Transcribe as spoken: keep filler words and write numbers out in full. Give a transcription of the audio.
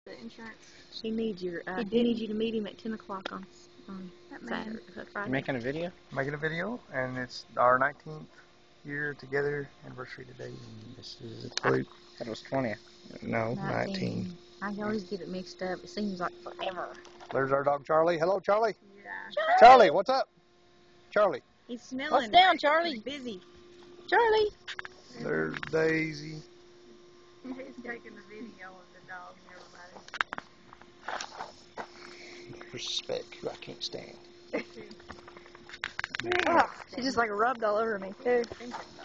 The insurance. He needs your. Uh, he needs you to meet him at ten o'clock on on Saturday. Friday. You making a video? Making a video, and it's our nineteenth year together anniversary today. And this is a I thought it was twentieth. No, nineteen. I always get it mixed up. It seems like forever. There's our dog Charlie. Hello, Charlie. Yeah. Charlie, Charlie what's up? Charlie. He's smelling. What's down, Charlie? He's busy. Charlie. There's Daisy. He's taking the video of the dog and everybody. Respect, who I can't stand. Oh, she just like rubbed all over me too.